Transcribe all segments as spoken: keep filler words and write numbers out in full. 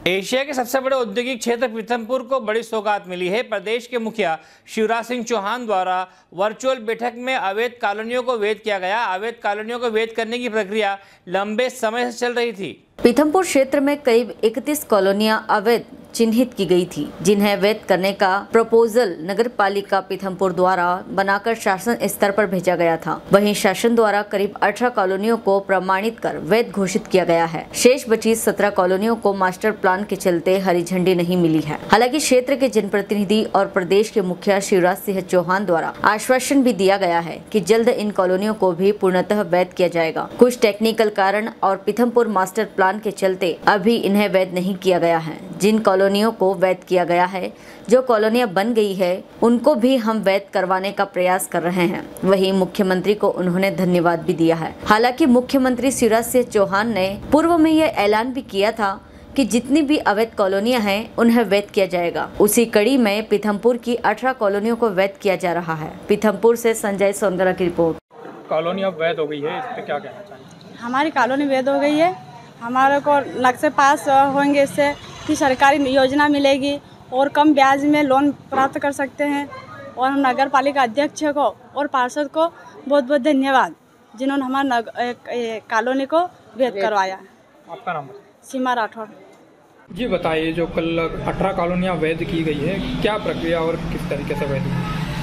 Asia के सबसे बड़े औद्योगिक क्षेत्र पीथमपुर को बड़ी सौगात मिली है। प्रदेश के मुखिया शिवराज सिंह चौहान द्वारा वर्चुअल बैठक में अवैध कॉलोनियों को वैध किया गया। अवैध कॉलोनियों को वैध करने की प्रक्रिया लंबे समय से चल रही थी। पीथमपुर क्षेत्र में करीब इकतीस कॉलोनियां अवैध चिन्हित की गई थी, जिन्हें वैध करने का प्रपोजल नगर पालिका पीथमपुर द्वारा बनाकर शासन स्तर पर भेजा गया था। वहीं शासन द्वारा करीब अठारह कॉलोनियों को प्रमाणित कर वैध घोषित किया गया है। शेष बची सत्रह कॉलोनियों को मास्टर प्लान के चलते हरी झंडी नहीं मिली है। हालांकि क्षेत्र के जनप्रतिनिधि और प्रदेश के मुखिया शिवराज सिंह चौहान द्वारा आश्वासन भी दिया गया है कि जल्द इन कॉलोनियों को भी पूर्णतः वैध किया जाएगा। कुछ टेक्निकल कारण और पीथमपुर मास्टर प्लान के चलते अभी इन्हें वैध नहीं किया गया है। जिन कॉलोनियों को वैध किया गया है, जो कॉलोनियां बन गई है, उनको भी हम वैध करवाने का प्रयास कर रहे हैं। वहीं मुख्यमंत्री को उन्होंने धन्यवाद भी दिया है। हालांकि मुख्यमंत्री शिवराज सिंह चौहान ने पूर्व में यह ऐलान भी किया था कि जितनी भी अवैध कॉलोनियां हैं उन्हें वैध किया जाएगा। उसी कड़ी में पीथमपुर की अठारह कॉलोनियों को वैध किया जा रहा है। पीथमपुर से संजय सोनगरा की रिपोर्ट। कॉलोनी अब वैध हो गई है, इस पर क्या कहना चाहिए? हमारी कॉलोनी वैध हो गई है। हमारे को नक्शे पास होंगे, इससे कि सरकारी योजना मिलेगी और कम ब्याज में लोन प्राप्त कर सकते हैं। और हम नगर पालिका अध्यक्ष को और पार्षद को बहुत बहुत धन्यवाद, जिन्होंने हमारे कॉलोनी को वैध करवाया। आपका नाम? सीमा राठौर। जी बताइए, जो कल अठारह कॉलोनियाँ वैध की गई है, क्या प्रक्रिया और किस तरीके से वैध?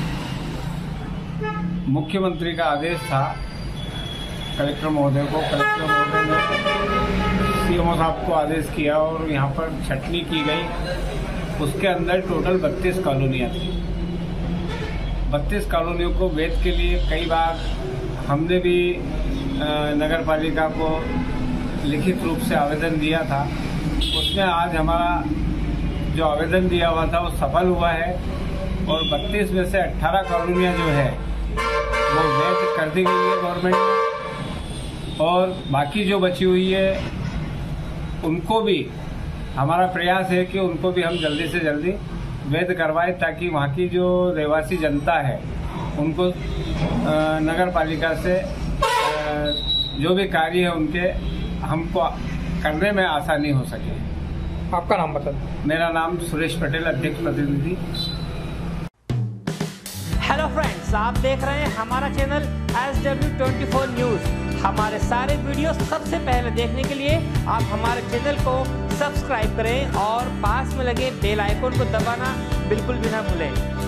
मुख्यमंत्री का आदेश था कलेक्टर महोदय को। कलेक्टर महोदय ने सीएमओ साहब को आदेश किया और यहाँ पर छटनी की गई। उसके अंदर टोटल बत्तीस कॉलोनियाँ थी। बत्तीस कॉलोनियों को वैध के लिए कई बार हमने भी नगर पालिका को लिखित रूप से आवेदन दिया था। उसमें आज हमारा जो आवेदन दिया हुआ था वो सफल हुआ है और बत्तीस में से अट्ठारह कॉलोनियाँ जो है वो वैध कर दी गई है गवर्नमेंट ने। और बाकी जो बची हुई है उनको भी हमारा प्रयास है कि उनको भी हम जल्दी से जल्दी वैध करवाएं, ताकि वहाँ की जो रहवासी जनता है उनको नगर पालिका से जो भी कार्य है उनके हमको करने में आसानी हो सके। आपका नाम बता? मेरा नाम सुरेश पटेल, अध्यक्ष प्रतिनिधि। हेलो फ्रेंड्स, आप देख रहे हैं हमारा channel S W twenty four news. हमारे सारे वीडियो सबसे पहले देखने के लिए आप हमारे चैनल को सब्सक्राइब करें और पास में लगे बेल आइकन को दबाना बिल्कुल भी ना भूलें।